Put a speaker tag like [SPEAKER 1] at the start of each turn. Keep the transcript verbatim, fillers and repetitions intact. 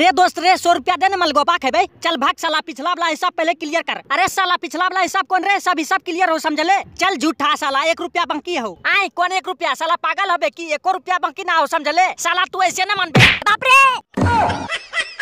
[SPEAKER 1] रे दोस्त रे सौ रुपया देने मल गोपा है भाई। चल भाग साला, पिछला वाला हिसाब पहले क्लियर कर। अरे साला पिछला वाला हिसाब कौन रे, सब हिसाब क्लियर हो समझले। चल झूठा साला, एक रुपया बाकी हो। आई कौन एक रुपया, साला पागल हो बे की एको रुपया बाकी ना हो समझले। साला तू ऐसे न मन बे। बाप रे।